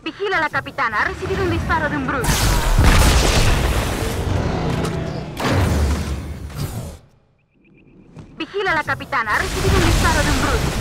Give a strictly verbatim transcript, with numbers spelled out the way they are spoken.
Vigila, la capitana. Ha recibido un disparo de un brute. Vigila, la capitana. Ha recibido un disparo de un brute.